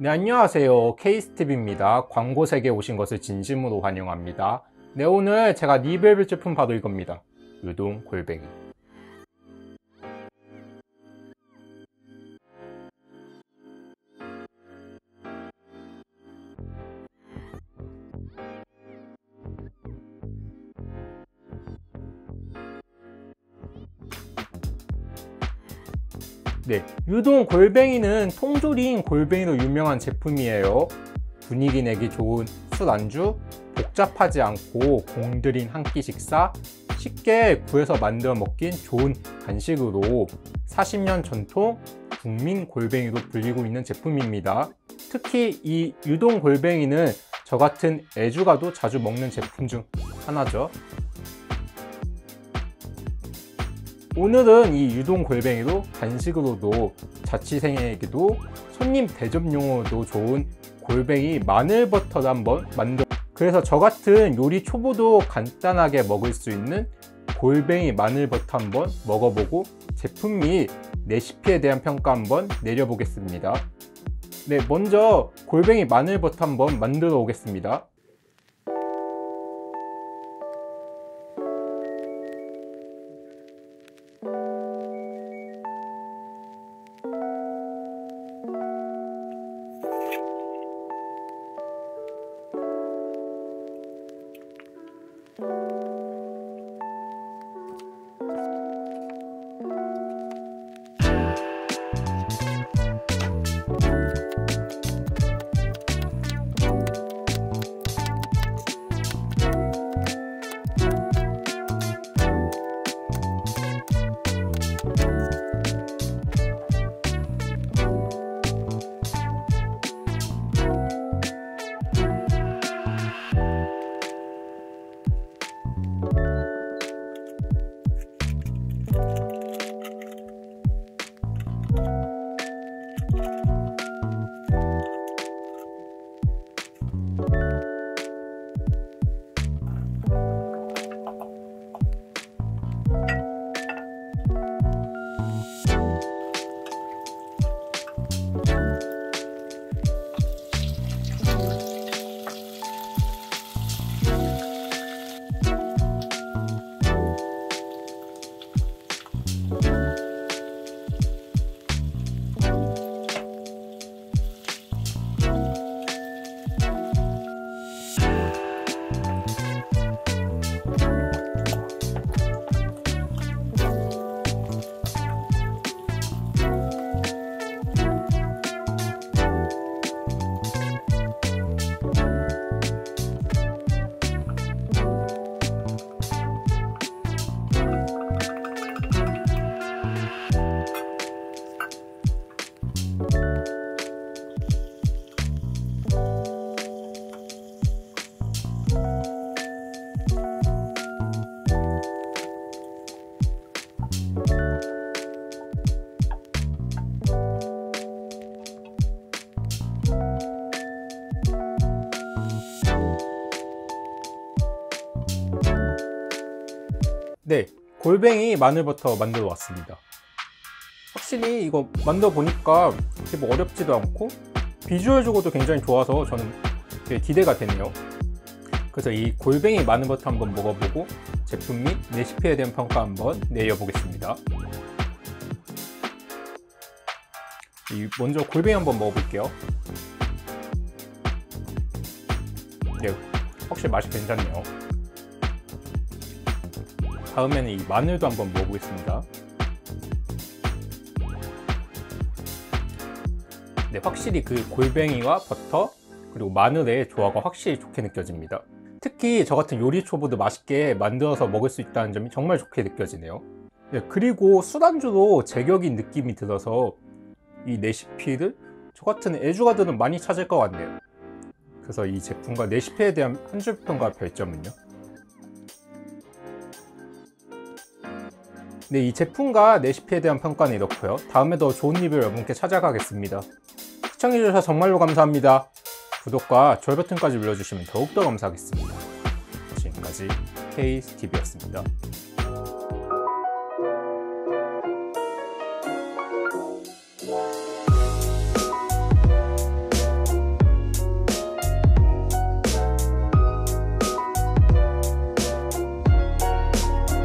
네, 안녕하세요. 케이스팁입니다. 광고 세계에 오신 것을 진심으로 환영합니다. 네, 오늘 제가 리뷰해볼 제품 바로 이겁니다. 유동 골뱅이. 네, 유동 골뱅이는 통조림 골뱅이로 유명한 제품이에요. 분위기 내기 좋은 술안주, 복잡하지 않고 공들인 한 끼 식사, 쉽게 구해서 만들어 먹긴 좋은 간식으로 40년 전통 국민 골뱅이로 불리고 있는 제품입니다. 특히 이 유동 골뱅이는 저 같은 애주가도 자주 먹는 제품 중 하나죠. 오늘은 이 유동 골뱅이로 간식으로도 자취생에게도 손님 대접용으로도 좋은 골뱅이 마늘 버터를 한번 그래서 저 같은 요리 초보도 간단하게 먹을 수 있는 골뱅이 마늘 버터 한번 먹어보고 제품 및 레시피에 대한 평가 한번 내려보겠습니다. 네, 먼저 골뱅이 마늘 버터 한번 만들어 오겠습니다. 네, 골뱅이 마늘버터 만들어 왔습니다. 확실히 이거 만들어 보니까 뭐 어렵지도 않고 비주얼적으로도 굉장히 좋아서 저는 되게 기대가 되네요. 그래서 이 골뱅이 마늘버터 한번 먹어보고 제품 및 레시피에 대한 평가 한번 내려보겠습니다. 먼저 골뱅이 한번 먹어볼게요. 네, 확실히 맛이 괜찮네요. 다음에는 이 마늘도 한번 먹어보겠습니다. 네, 확실히 그 골뱅이와 버터 그리고 마늘의 조화가 확실히 좋게 느껴집니다. 특히 저 같은 요리 초보도 맛있게 만들어서 먹을 수 있다는 점이 정말 좋게 느껴지네요. 네, 그리고 술안주로 제격인 느낌이 들어서 이 레시피를 저 같은 애주가들은 많이 찾을 것 같네요. 그래서 이 제품과 레시피에 대한 한 줄 평과 별점은요? 네, 이 제품과 레시피에 대한 평가는 이렇고요. 다음에 더 좋은 리뷰 여러분께 찾아가겠습니다. 시청해주셔서 정말로 감사합니다. 구독과 좋아요 버튼까지 눌러주시면 더욱더 감사하겠습니다. 지금까지 케이스TV였습니다.